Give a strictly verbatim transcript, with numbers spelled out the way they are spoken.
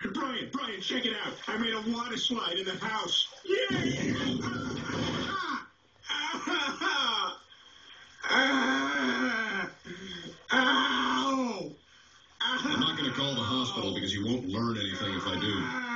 Brian, Brian, check it out. I made a water slide in the house. Yeah! Ah! Ah! Ow! I'm not going to call the hospital because you won't learn anything if I do.